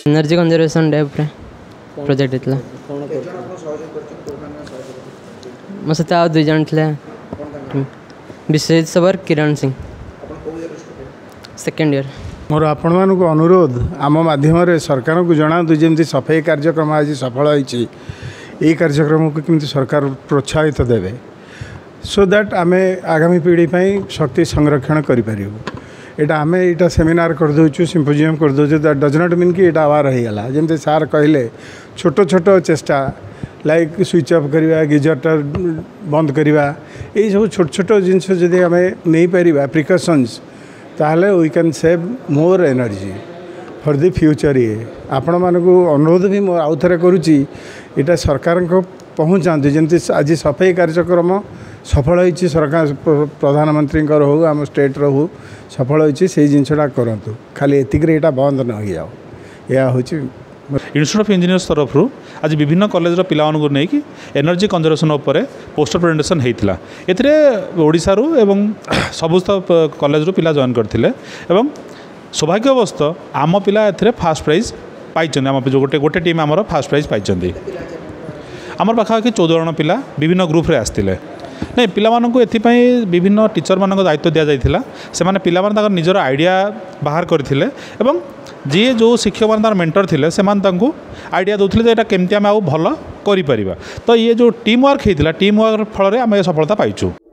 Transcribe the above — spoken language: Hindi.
एनर्जी कंजर्वेशन डेप प्रोजेक्ट होता मो सहित आ 2 जन थे विश्वजीत सबर किरण सिंह सेकेंड ईयर। मोर आपण मानक अनुरोध आम माध्यम सरकार को जना जमी सफाई कार्यक्रम आज सफल होती यही कार्यक्रम को केमती सरकार प्रोत्साहित देवे सो दैट आम आगामी पीढ़ी शक्ति संरक्षण करें यहाँ आम यहाँ सेमिनार करदे सिम्पोजियम करदे दैट डज नॉट मीन कि यहाँ आवार होगा जमी सार कहले छोट छोट चेष्टा लाइक स्विच ऑफ करवा गिजरटा बंद करवा यही सब छोट छोट जिनस जदि आम नहीं पार प्रिकॉशंस ताहले we can save more energy for the future. ये आपण मानक अनुरोध भी मो आउ थे करुच्ची यहाँ सरकार को पहुँचाते जमी आज सफाई कार्यक्रम सफल होती सरकार प्रधानमंत्री हो आम स्टेट हो सफल होती से जिनसा करूँ खाली एतिक यहाँ बंद न हो जाओ यह हूँ इंस्टीट्यूट ऑफ इंजीनियर्स तरफ आज विभिन्न कॉलेज पिलाମାନଙ୍କୁ ନେଇକି एनर्जी कंजर्वेशन उपर पोस्टर प्रेजेंटेशन होता एशार एवं समस्त कॉलेज पिला जॉइन करते एवं सौभाग्यवश आम पिला ए फास्ट प्राइज पाई आम जो गोटे टीम आमर फास्ट प्राइज पाई आमर पाखापाखि 14 जन पिला विभिन्न ग्रुप रे आसते नहीं पिलामानंकु एथिपाई विभिन्न टीचर मानक दायित्व दि जाइथिला से माने पिलामान ताकर निजर आइडिया बाहर करथिले एवं जी जो शिक्षक मान तार मेंटर थिले से मान तांकु आइडिया दउथिले जे एटा केमति आमे आउ भलो करि परिबा तो ये जो टीम वर्क हेतिला टीम वर्क फल रे आमे सफलता पाइछु।